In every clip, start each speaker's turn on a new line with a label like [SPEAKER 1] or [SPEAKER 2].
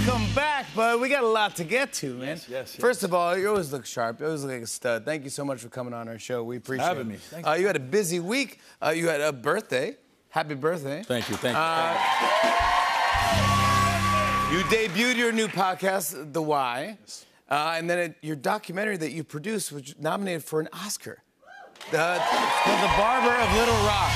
[SPEAKER 1] Welcome back, bud. We got a lot to get to, man.
[SPEAKER 2] Yes.
[SPEAKER 1] First of all, you always look sharp. You always look like a stud. Thank you so much for coming on our show. We appreciate it.
[SPEAKER 2] Having me. Thank you.
[SPEAKER 1] You had a busy week. You had a birthday. Happy birthday.
[SPEAKER 2] Thank you.
[SPEAKER 1] You debuted your new podcast, The Why. And then your documentary that you produced was nominated for an Oscar. It's called The Barber of Little Rock.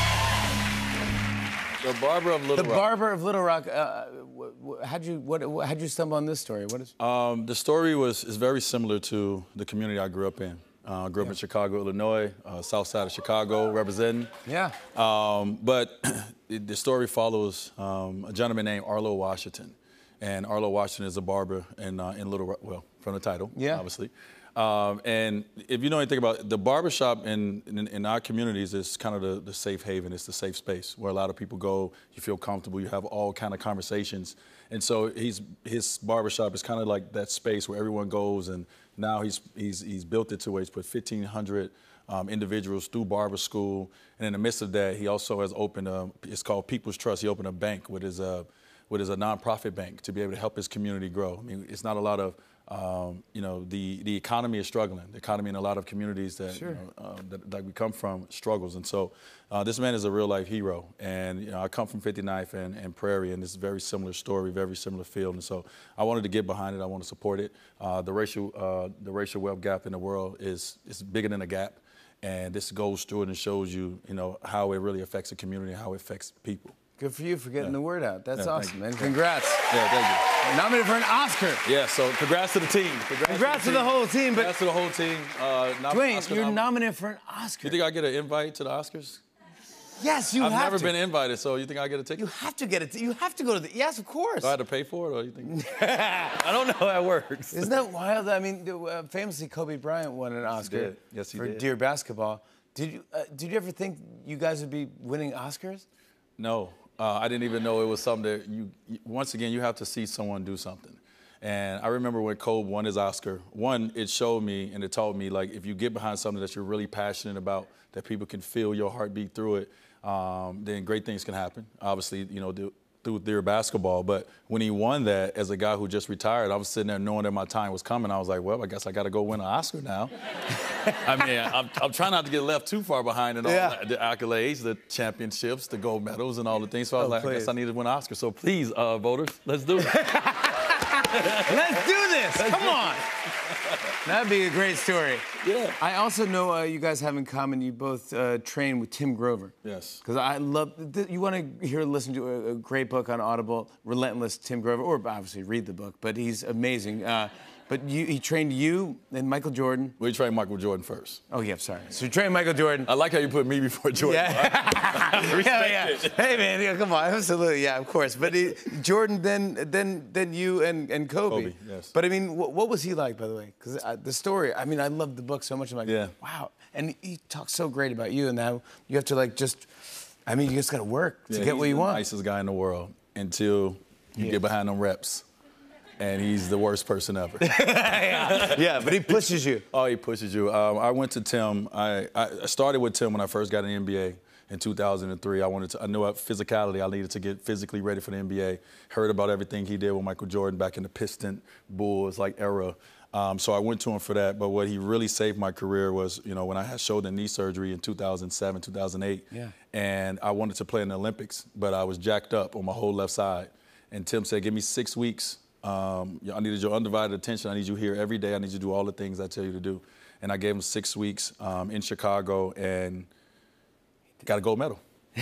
[SPEAKER 2] The Barber of Little Rock.
[SPEAKER 1] The Barber of Little Rock. How'd you stumble on this story? What is?
[SPEAKER 2] The story is very similar to the community I grew up in. I grew up in Chicago, Illinois, south side of Chicago, representing.
[SPEAKER 1] Yeah.
[SPEAKER 2] But the story follows a gentleman named Arlo Washington. And Arlo Washington is a barber in Little Rock, well, from the title, obviously. And if you know anything about it, the barbershop in our communities is kind of the safe haven. It's the safe space where a lot of people go, you feel comfortable, you have all kind of conversations. And so his barbershop is kind of like that space where everyone goes, and now he's built it to where he's put 1,500 individuals through barber school. And in the midst of that, he also has opened it's called People's Trust. He opened a bank with his a nonprofit bank to be able to help his community grow. I mean, it's not a lot of, the economy is struggling. The economy in a lot of communities that, that we come from struggles. And so this man is a real life hero. And I come from 59th and Prairie, and it's a very similar story, very similar field. And so I wanted to get behind it. I want to support it. The racial wealth gap in the world is bigger than a gap. And this goes through it and shows you, how it really affects the community, how it affects people.
[SPEAKER 1] Good for you for getting the word out. That's awesome, man. Congrats.
[SPEAKER 2] Yeah, thank you.
[SPEAKER 1] Nominated for an Oscar.
[SPEAKER 2] Yeah, so congrats to the team.
[SPEAKER 1] Congrats to the whole team.
[SPEAKER 2] Congrats to the whole team.
[SPEAKER 1] Dwayne, you're nominated for an Oscar.
[SPEAKER 2] You think I get an invite to the Oscars?
[SPEAKER 1] Yes, you have to.
[SPEAKER 2] I've never been invited, so you think I get a ticket?
[SPEAKER 1] You have to get it. You have to go to the. Yes, of course.
[SPEAKER 2] Do I have to pay for it, or you think? I don't know how that works.
[SPEAKER 1] Isn't that wild? I mean, famously, Kobe Bryant won an Oscar for Dear Basketball. Did you ever think you guys would be winning Oscars?
[SPEAKER 2] No. I didn't even know it was something that once again, you have to see someone do something. And I remember when Kobe won his Oscar, it showed me and it taught me, like, if you get behind something that you're really passionate about, that people can feel your heartbeat through it, then great things can happen. Obviously, through Dear Basketball. But when he won that, as a guy who just retired, I was sitting there knowing that my time was coming. I was like, well, I guess I got to go win an Oscar now. I mean, I'm trying not to get left too far behind in all the accolades, the championships, the gold medals, and all the things. So I was like, I guess I need to win an Oscar. So please, voters, let's do it.
[SPEAKER 1] Let's do this. Come on. That'd be a great story.
[SPEAKER 2] Yeah.
[SPEAKER 1] I also know you guys have in common, you both train with Tim Grover.
[SPEAKER 2] Yes.
[SPEAKER 1] Because I love, you want to listen to a great book on Audible, Relentless, Tim Grover, or obviously read the book, but he's amazing. But he trained you and Michael Jordan.
[SPEAKER 2] We trained Michael Jordan first.
[SPEAKER 1] Oh, yeah, sorry. So you trained Michael Jordan.
[SPEAKER 2] I like how you put me before Jordan.
[SPEAKER 1] Yeah.
[SPEAKER 2] Respect it.
[SPEAKER 1] Hey, man, come on. Absolutely, yeah, of course. But Jordan, then you and Kobe.
[SPEAKER 2] Yes.
[SPEAKER 1] But, I mean, what was he like, by the way? Because the story, I mean, I love the book so much. I'm like, wow. And he talks so great about you and how you have to, like, you just got to work to get what you want.
[SPEAKER 2] He's the nicest guy in the world until you get behind them reps. And he's the worst person ever.
[SPEAKER 1] Yeah, but he pushes you.
[SPEAKER 2] Oh, he pushes you. I went to Tim. I started with Tim when I first got an NBA in 2003. I knew physicality. I needed to get physically ready for the NBA. Heard about everything he did with Michael Jordan back in the Piston Bulls era. So I went to him for that. But what he really saved my career was, when I had shoulder and knee surgery in 2007, 2008.
[SPEAKER 1] Yeah.
[SPEAKER 2] And I wanted to play in the Olympics, but I was jacked up on my whole left side. And Tim said, give me 6 weeks. I needed your undivided attention. I need you here every day. I need you to do all the things I tell you to do. And I gave him 6 weeks in Chicago and got a gold medal.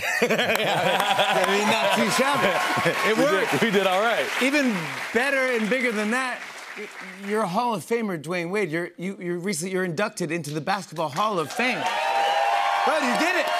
[SPEAKER 1] I mean, not too shabby. It worked.
[SPEAKER 2] We did all right.
[SPEAKER 1] Even better and bigger than that, you're a Hall of Famer, Dwayne Wade. You're inducted into the Basketball Hall of Fame. But you did it.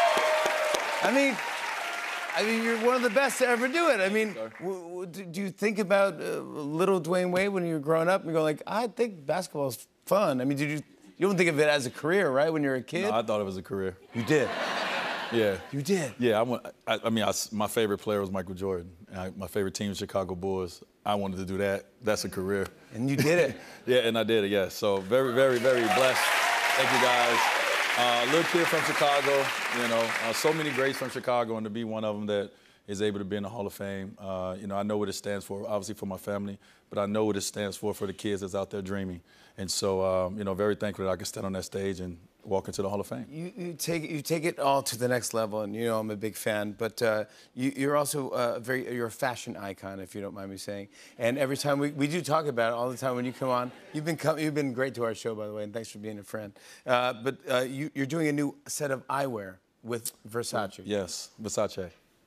[SPEAKER 1] I mean, you're one of the best to ever do it. I mean, do you think about little Dwayne Wade when you were growing up and go like, I think basketball's fun? I mean, you don't think of it as a career, right, when you're a kid?
[SPEAKER 2] No, I thought it was a career.
[SPEAKER 1] You did?
[SPEAKER 2] Yeah.
[SPEAKER 1] You did?
[SPEAKER 2] Yeah, my favorite player was Michael Jordan. My favorite team was Chicago Bulls. I wanted to do that. That's a career.
[SPEAKER 1] And you did it.
[SPEAKER 2] Yeah, and I did it, yes. So very, very, very blessed. Thank you, guys. Little kid from Chicago, so many greats from Chicago, and to be one of them that, is able to be in the Hall of Fame. You know, I know what it stands for, obviously for my family, but I know what it stands for the kids that's out there dreaming. And so, you know, very thankful that I can stand on that stage and walk into the Hall of Fame.
[SPEAKER 1] You take it all to the next level, and you know I'm a big fan. But you're also you're a fashion icon, if you don't mind me saying. And every time we do talk about it all the time when you come on. You've been great to our show, by the way, and thanks for being a friend. But you're doing a new set of eyewear with Versace.
[SPEAKER 2] Yes, Versace.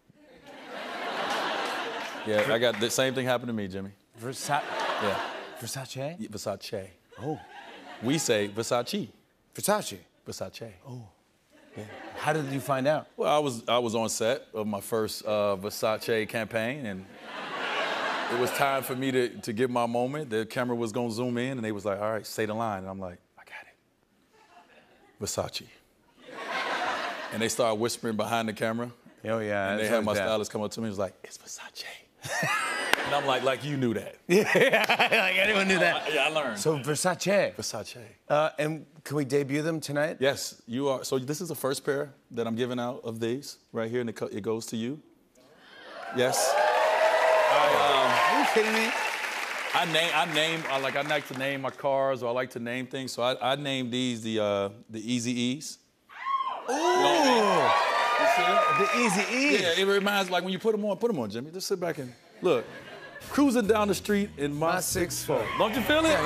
[SPEAKER 2] Yeah, I got the same thing happened to me, Jimmy.
[SPEAKER 1] Versace.
[SPEAKER 2] Yeah.
[SPEAKER 1] Versace.
[SPEAKER 2] Yeah, Versace.
[SPEAKER 1] Oh.
[SPEAKER 2] We say Versace.
[SPEAKER 1] Versace.
[SPEAKER 2] Versace.
[SPEAKER 1] Oh. Yeah. How did you find out?
[SPEAKER 2] Well, I was on set of my first Versace campaign, and it was time for me to get my moment. The camera was gonna zoom in, and they was like, "All right, say the line," and I'm like, "I got it." Versace. And they started whispering behind the camera.
[SPEAKER 1] Oh yeah.
[SPEAKER 2] And they had my stylist come up to me and was like, "It's Versace." And I'm like you knew that.
[SPEAKER 1] Yeah, like anyone knew that.
[SPEAKER 2] Yeah, I learned.
[SPEAKER 1] So Versace.
[SPEAKER 2] Versace.
[SPEAKER 1] And can we debut them tonight?
[SPEAKER 2] Yes, you are. So this is the first pair that I'm giving out of these right here, and it goes to you. Yes.
[SPEAKER 1] Are you kidding me?
[SPEAKER 2] I like to name my cars, or I like to name things. So I named these the Easy E's.
[SPEAKER 1] Ooh.
[SPEAKER 2] You see?
[SPEAKER 1] The Easy E's.
[SPEAKER 2] Yeah, it reminds, like when you put them on, Jimmy. Just sit back and look. Cruising down the street in my 6'4". Don't you feel it?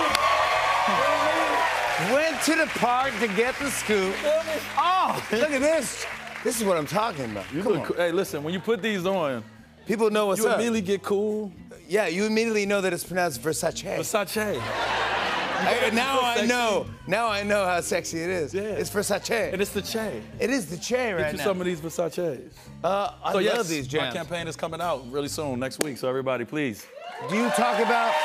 [SPEAKER 1] Went to the park to get the scoop. Oh, look at this. This is what I'm talking about. Come on.
[SPEAKER 2] Hey, listen, when you put these on,
[SPEAKER 1] people know what's
[SPEAKER 2] you
[SPEAKER 1] up.
[SPEAKER 2] You immediately get cool.
[SPEAKER 1] Yeah, you immediately know that it's pronounced Versace.
[SPEAKER 2] Versace.
[SPEAKER 1] Now I know how sexy it is.
[SPEAKER 2] Yeah.
[SPEAKER 1] It's Versace.
[SPEAKER 2] And it's the Che.
[SPEAKER 1] It is the Che right now.
[SPEAKER 2] Get you some of these Versaces.
[SPEAKER 1] I love these jams.
[SPEAKER 2] My campaign is coming out really soon, next week, so everybody, please.
[SPEAKER 1] Do you talk about...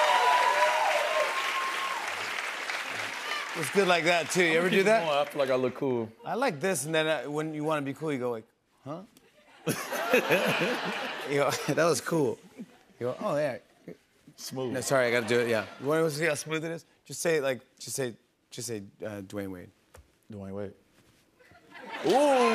[SPEAKER 1] It's good like that, too. You ever do that?
[SPEAKER 2] I feel like I look cool.
[SPEAKER 1] I like this, and then when you want to be cool, you go like, huh? You go, that was cool. You go, oh, yeah.
[SPEAKER 2] Smooth.
[SPEAKER 1] No, sorry, I got to do it, yeah. You want to see how smooth it is? Just say, Dwayne Wade.
[SPEAKER 2] Dwayne Wade.
[SPEAKER 1] Ooh!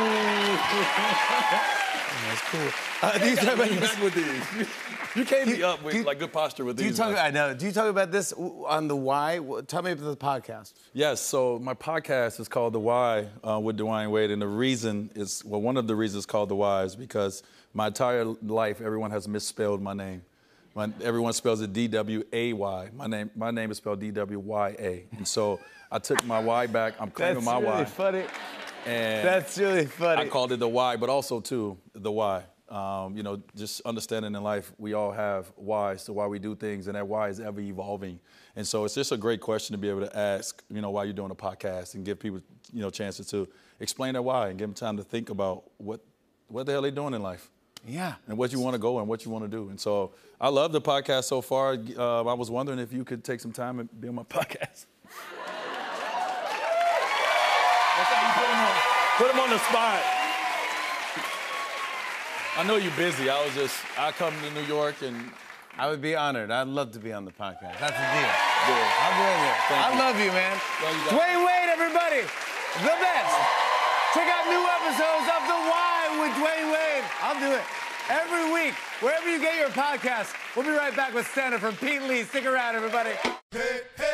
[SPEAKER 1] That's cool. Do you talk about this?
[SPEAKER 2] With these. You came me up with like good posture with these.
[SPEAKER 1] I know. Do you talk about this on The Why? Tell me about the podcast.
[SPEAKER 2] Yes. So my podcast is called The Why with Dwayne Wade, and the reason is, well, one of the reasons it's called The Why is because my entire life everyone has misspelled my name. Everyone spells it D-W-A-Y. My name is spelled D-W-Y-A, and so I took my Y back. I'm claiming my Y.
[SPEAKER 1] That's really funny.
[SPEAKER 2] And
[SPEAKER 1] that's really funny.
[SPEAKER 2] I called it The Why, but also too the Why. You know, just understanding in life, we all have whys to why we do things, and that why is ever evolving. And so it's just a great question to be able to ask, you know, while you're doing a podcast, and give people, you know, chances to explain their why and give them time to think about what the hell they're doing in life.
[SPEAKER 1] Yeah.
[SPEAKER 2] And what you want to go and what you want to do. And so I love the podcast so far. I was wondering if you could take some time and be on my podcast. Put him on the spot. I know you're busy. I come to New York and...
[SPEAKER 1] I would be honored. I'd love to be on the podcast. That's the deal.
[SPEAKER 2] Yeah.
[SPEAKER 1] I'll be in there. I love you, man. Dwayne Wade, everybody. The best. Check out new episodes of The Why with Dwayne Wade. I'll do it every week, wherever you get your podcast. We'll be right back with stand-up from Pete Lee. Stick around, everybody.
[SPEAKER 3] Hey, hey.